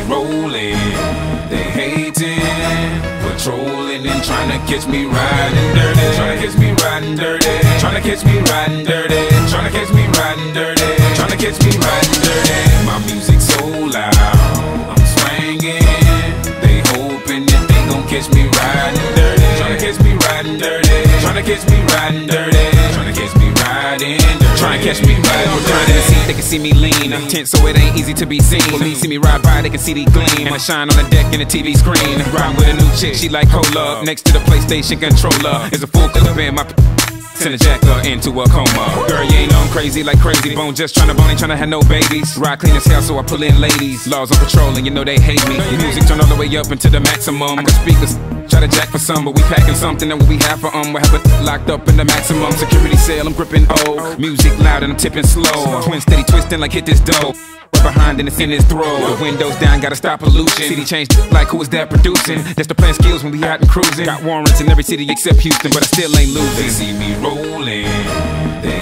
me rolling, they hating, patrolling and trying to catch me riding dirty, trying to catch me riding dirty, trying to catch me riding dirty, trying to catch me riding dirty, trying to catch me riding dirty. My music's so loud, I'm swinging, they hoping that they gon' catch me riding dirty, trying to catch me riding dirty, trying to catch me riding dirty, trying to catch me riding dirty, trying to catch me riding dirty. They can see me lean, tense so it ain't easy to be seen. When me see me ride by, they can see the gleam. I shine on the deck in the TV screen. Ride with a new chick, she like cola. Next to the PlayStation controller is a full clip in my send a jacker into a coma. Girl, you ain't know I'm crazy like Crazy Bone. Just tryna bone, ain't tryna have no babies. Ride clean as hell, so I pull in ladies. Laws on patrol, and you know they hate me. Music turn all the way up into the maximum. I got speakers, try to jack for some, but we packing something that what we have for we have it locked up in the maximum security cell. I'm gripping old, music loud and I'm tipping slow. Twin steady twisting like hit this dough. Right behind and it's in his throat. The windows down, gotta stop pollution. City changed like who is that producing? That's the plan skills when we out and cruising. Got warrants in every city except Houston, but I still ain't losing. They see me rolling, they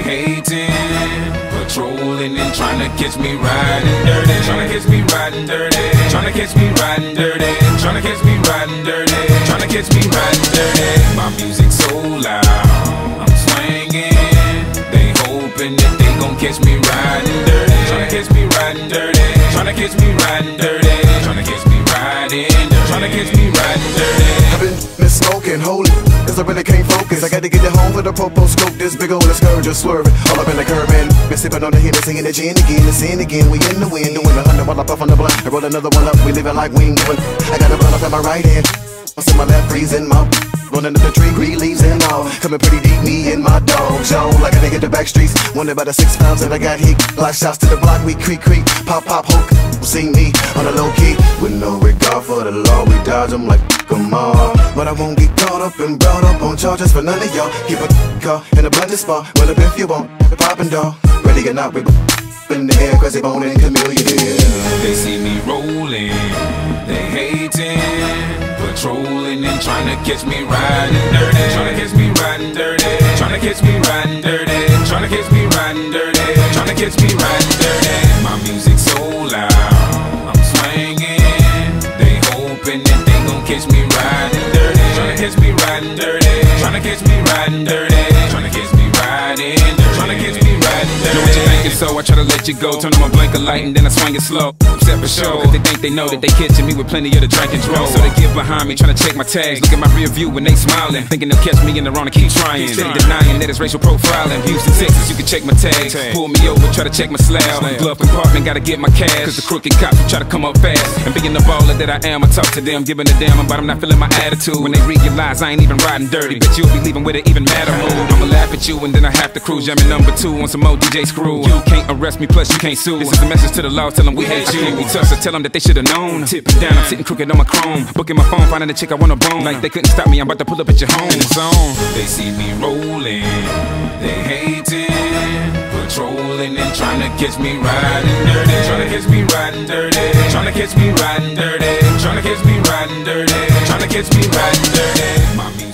hating, patrolling and trying to catch me riding dirty, trying to catch me riding dirty, trying to catch me riding dirty, trying to catch me riding dirty, trying to catch me riding dirty. My music's so loud, I'm swinging, they hoping that they gon' catch me riding dirty, trying to catch me riding dirty, trying to catch me riding dirty, trying to catch me riding dirty, trying to catch me riding dirty. I've been smoking, holy, cause I really can't focus. I gotta get it home for the popo scope. This big old scourge just swerving all up in the curb, man. Been sipping on the Hennessy and the gin again, and sin again. We in the wind, doing 100 while I puff on the blunt. I roll another one up, we living like we ain't giving. I got a blunt up in my right hand, in my left, freezing my rolling up the tree, green leaves and all. Coming pretty deep, me and my dog zone. Like a nigga the back streets. Wonder about the 6 pounds that I got heat. Block shots to the block, we creak, pop, hook. See me on the low key. With no regard for the law, we dodge them like come on. But I won't get caught up and brought up on charges for none of y'all. Keep a car in a blended spot. Well, if you want, the poppin' dog. Ready or not, we in the air, crazy bone and chameleon. They see me rolling, they hating, patrolling and trying to catch me riding dirty, trying to catch me riding dirty, trying to catch me riding dirty, trying to catch me riding dirty, trying to catch me riding dirty. My music's so loud, I'm swinging, they hoping that they gon' catch me riding dirty, trying to catch me riding dirty, trying to catch me riding dirty, trying to catch me riding dirty, trying to catch me riding dirty. Know what you thinking, so I try to let you go. Turn on my blinker light and then I swing it slow. Set for show, cause they think they know that they catching me with plenty of the drink and draw. So they get behind me, trying to check my tags. Look at my rear view when they smiling, thinking they'll catch me in the wrong and keep trying. Steady denying that it's racial profiling. Houston, Texas, you can check my tags. Pull me over, try to check my slab. Glove compartment, gotta get my cash, cause the crooked cops will try to come up fast. And being the baller that I am, I talk to them, giving a damn about I'm not feeling my attitude. When they realize I ain't even riding dirty, bet you'll be leaving with an even madder mood. I'ma laugh at you and then I have to cruise. Jamming #2 on some more DJ screw. You can't arrest me, plus you can't sue. This is a message to the law, tell them we hate you. We touch, so tell them that they should've known. Tipping down, I'm sitting crooked on my chrome. Booking my phone, finding a chick I wanna bone. Like they couldn't stop me, I'm about to pull up at your home. In the zone. They see me rolling, they hating, patrolling and trying to catch me riding dirty, trying to catch me riding dirty, trying to catch me riding dirty, trying to catch me riding dirty, trying to catch me riding dirty. My